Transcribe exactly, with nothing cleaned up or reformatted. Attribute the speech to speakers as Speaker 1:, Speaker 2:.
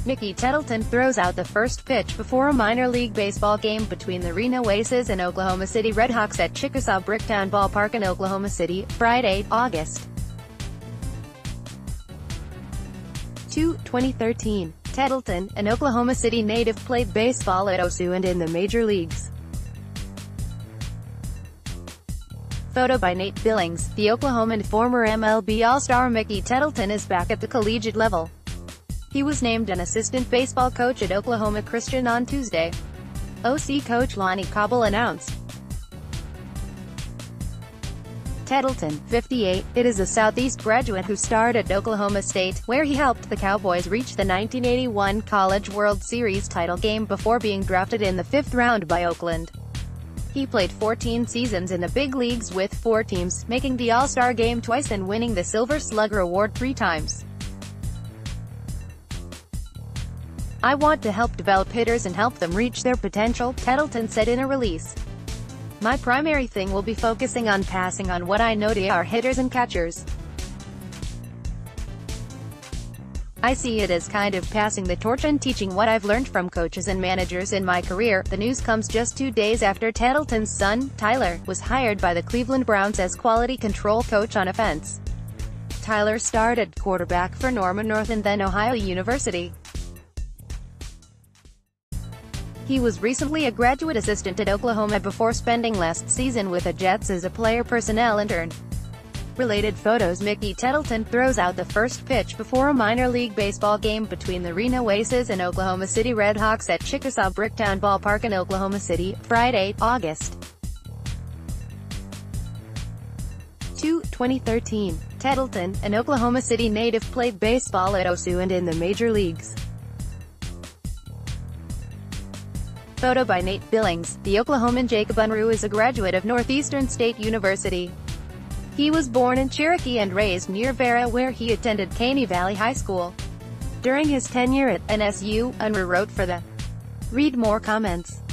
Speaker 1: Mickey Tettleton throws out the first pitch before a minor league baseball game between the Reno Aces and Oklahoma City RedHawks at Chickasaw Bricktown Ballpark in Oklahoma City, Friday, August second, twenty thirteen. Tettleton, an Oklahoma City native, played baseball at O S U and in the major leagues. Photo by Nate Billings. The Oklahoman former M L B All-Star Mickey Tettleton is back at the collegiate level. He was named an assistant baseball coach at Oklahoma Christian on Tuesday. O C coach Lonny Cobble announced. Tettleton, fifty-eight, it is a Southeast graduate who starred at Oklahoma State, where he helped the Cowboys reach the nineteen eighty-one College World Series title game before being drafted in the fifth round by Oakland. He played fourteen seasons in the big leagues with four teams, making the All-Star game twice and winning the Silver Slugger Award three times. "I want to help develop hitters and help them reach their potential," Tettleton said in a release. "My primary thing will be focusing on passing on what I know to our hitters and catchers. I see it as kind of passing the torch and teaching what I've learned from coaches and managers in my career." The news comes just two days after Tettleton's son, Tyler, was hired by the Cleveland Browns as quality control coach on offense. Tyler started quarterback for Norman North and then Ohio University. He was recently a graduate assistant at Oklahoma before spending last season with the Jets as a player personnel intern. Related photos. Mickey Tettleton throws out the first pitch before a minor league baseball game between the Reno Aces and Oklahoma City RedHawks at Chickasaw Bricktown Ballpark in Oklahoma City, Friday, August second, twenty thirteen. Tettleton, an Oklahoma City native, played baseball at O S U and in the major leagues. Photo by Nate Billings. The Oklahoman Jacob Unruh is a graduate of Northeastern State University. He was born in Cherokee and raised near Vera, where he attended Caney Valley High School. During his tenure at N S U, Unruh wrote for the Read More comments.